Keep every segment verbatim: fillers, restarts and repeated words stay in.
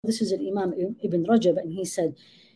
This is Imam Ibn Rajab, and he said,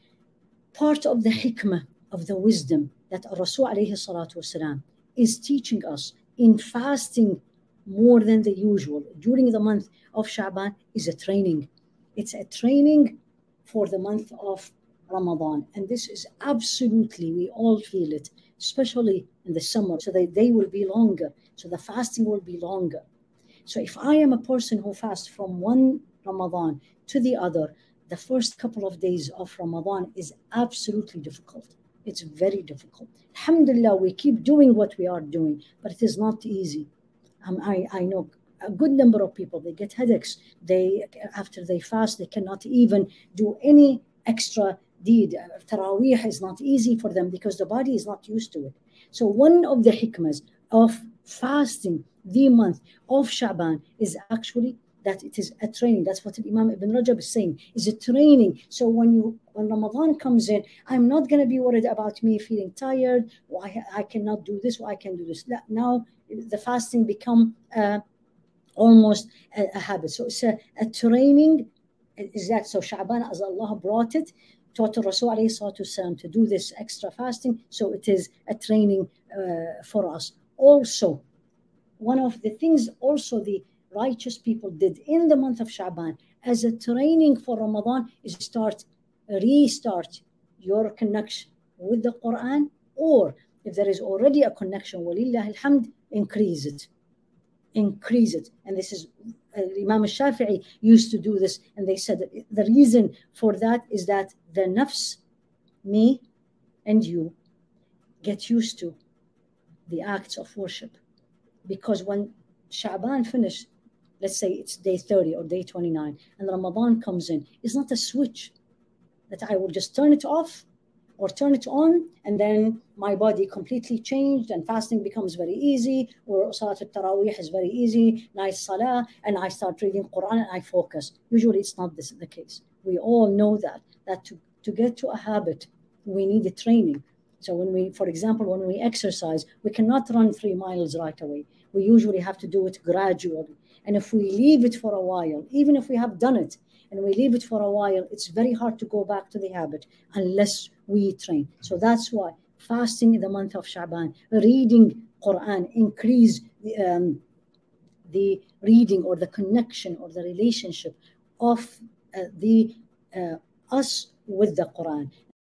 part of the hikmah, of the wisdom that Rasul alayhi salatu wasalam is teaching us in fasting more than the usual during the month of Sha'ban is a training. It's a training for the month of Ramadan. And this is absolutely, we all feel it, especially in the summer. So the day will be longer. So the fasting will be longer. So if I am a person who fasts from one Ramadan to the other, the first couple of days of Ramadan is absolutely difficult. It's very difficult. Alhamdulillah, we keep doing what we are doing, but it is not easy. Um, I, I know a good number of people, they get headaches. They, after they fast, they cannot even do any extra deed. Taraweeh is not easy for them because the body is not used to it. So one of the hikmahs of fasting the month of Sha'ban is actually that it is a training. That's what Imam Ibn Rajab is saying, is a training. So when you when Ramadan comes in, I'm not going to be worried about me feeling tired, or I, I cannot do this, or I can do this. Now the fasting become uh, almost a, a habit. So it's a, a training. Is that so? Sha'ban, as Allah brought it, taught Rasul alayhi salatu wasalam to do this extra fasting. So it is a training uh, for us. Also, one of the things also the righteous people did in the month of Sha'ban as a training for Ramadan is start, restart your connection with the Quran, or if there is already a connection, walillah alhamd, increase it. Increase it. And this is, uh, Imam al-Shafi'i used to do this, and they said that the reason for that is that the nafs, me and you, get used to the acts of worship. Because when Sha'ban finished, let's say it's day thirty or day twenty-nine, and Ramadan comes in, it's not a switch that I will just turn it off or turn it on, and then my body completely changed and fasting becomes very easy, or Salat al-Taraweeh is very easy, nice salah, and I start reading Quran and I focus. Usually it's not this the case. We all know that, that to, to get to a habit, we need a training. So when we, for example, when we exercise, we cannot run three miles right away. We usually have to do it gradually. And if we leave it for a while, even if we have done it, and we leave it for a while, it's very hard to go back to the habit unless we train. So that's why fasting in the month of Sha'ban, reading Quran, increase the, um, the reading or the connection or the relationship of uh, the uh, us with the Quran.